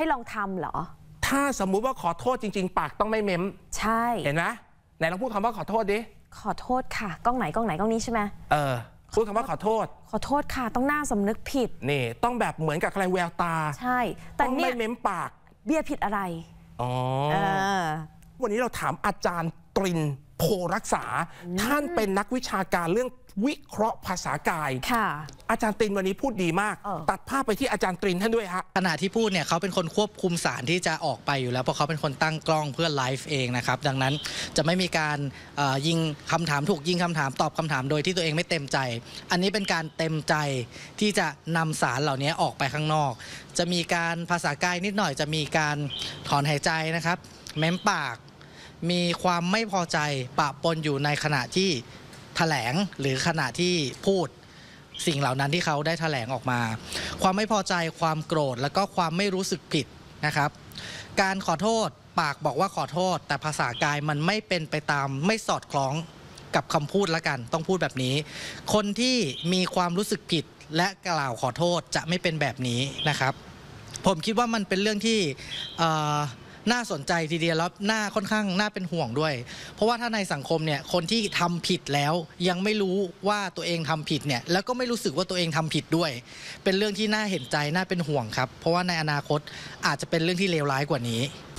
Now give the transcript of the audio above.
ให้ลองทำเหรอถ้าสมมุติว่าขอโทษจริงๆปากต้องไม่เม้มใช่เห็นไหมไหนลองพูดคำว่าขอโทษดิขอโทษค่ะกล้องไหนกล้องนี้ใช่ไหมพูดคำว่าขอโทษค่ะต้องหน้าสำนึกผิดนี่ต้องแบบเหมือนกับอะไรแววตาใช่แต่เนี่ยไม่เม้มปากเบี้ยผิดอะไรวันนี้เราถามอาจารย์ตรินโพรักษาท่านเป็นนักวิชาการเรื่องวิเคราะห์ภาษากายอาจารย์ตรินวันนี้พูดดีมากตัดภาพไปที่อาจารย์ตรินท่านด้วยฮะขณะที่พูดเนี่ยเขาเป็นคนควบคุมสารที่จะออกไปอยู่แล้วเพราะเขาเป็นคนตั้งกล้องเพื่อไลฟ์เองนะครับดังนั้นจะไม่มีการยิงคำถามถูกยิงคำถามตอบคำถามโดยที่ตัวเองไม่เต็มใจอันนี้เป็นการเต็มใจที่จะนำสารเหล่านี้ออกไปข้างนอกจะมีการภาษากายนิดหน่อยจะมีการถอนหายใจนะครับเม้มปากมีความไม่พอใจปะปนอยู่ในขณะที่แถลงหรือขณะที่พูดสิ่งเหล่านั้นที่เขาได้แถลงออกมาความไม่พอใจความโกรธแล้วก็ความไม่รู้สึกผิดนะครับการขอโทษปากบอกว่าขอโทษแต่ภาษากายมันไม่เป็นไปตามไม่สอดคล้องกับคำพูดละกันต้องพูดแบบนี้คนที่มีความรู้สึกผิดและกล่าวขอโทษจะไม่เป็นแบบนี้นะครับผมคิดว่ามันเป็นเรื่องที่น่าสนใจทีเดียวแล้วค่อนข้างน่าเป็นห่วงด้วยเพราะว่าถ้าในสังคมเนี่ยคนที่ทำผิดแล้วยังไม่รู้ว่าตัวเองทำผิดเนี่ยแล้วก็ไม่รู้สึกว่าตัวเองทำผิดด้วยเป็นเรื่องที่น่าเห็นใจน่าเป็นห่วงครับเพราะว่าในอนาคตอาจจะเป็นเรื่องที่เลวร้ายกว่านี้